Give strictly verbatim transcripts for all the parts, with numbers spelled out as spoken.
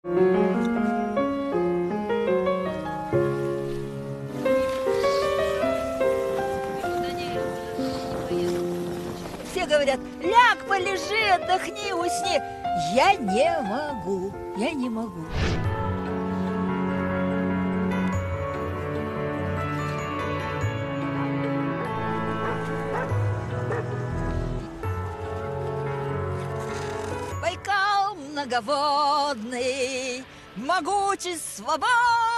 Все говорят, ляг, полежи, отдохни, усни. Я не могу, я не могу. Байкал многоводный, могучий, свободный,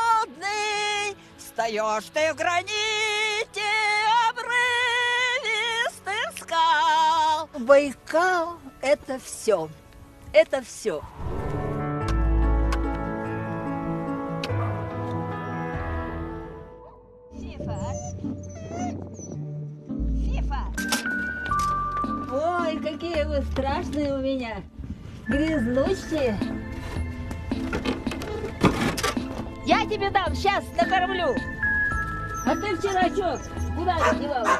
встаешь ты в граните обрывистых скал. Байкал – это все, это все. Фифа. Фифа. Ой, какие вы страшные у меня. Грязнущие. Я тебе дам, сейчас накормлю. А ты вчера что, куда девалась?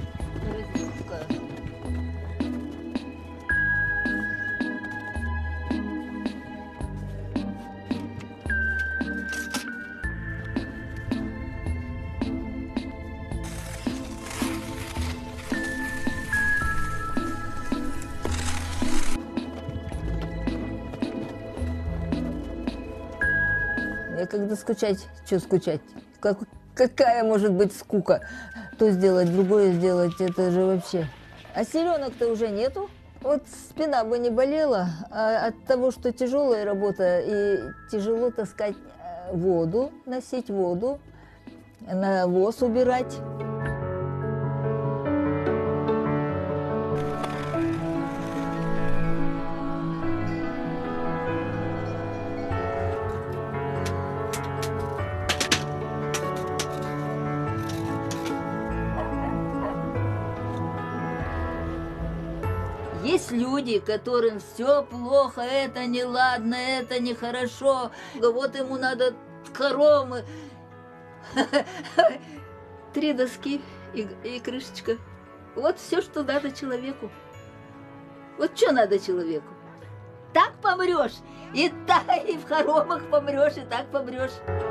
Когда скучать, что скучать? Как, какая может быть скука? То сделать, другое сделать, это же вообще. А селенок-то уже нету. Вот спина бы не болела, а от того, что тяжелая работа и тяжело таскать воду, носить воду, навоз убирать. Есть люди, которым все плохо, это неладно, это нехорошо, вот ему надо хоромы, три доски и, и крышечка. Вот все, что надо человеку. Вот что надо человеку? Так помрешь, и так и в хоромах помрешь, и так помрешь.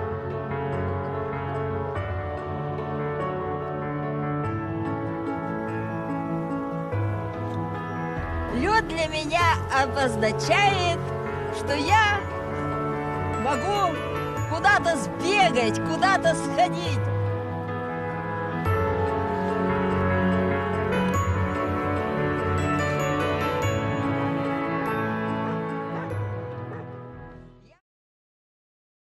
Лед для меня обозначает, что я могу куда-то сбегать, куда-то сходить.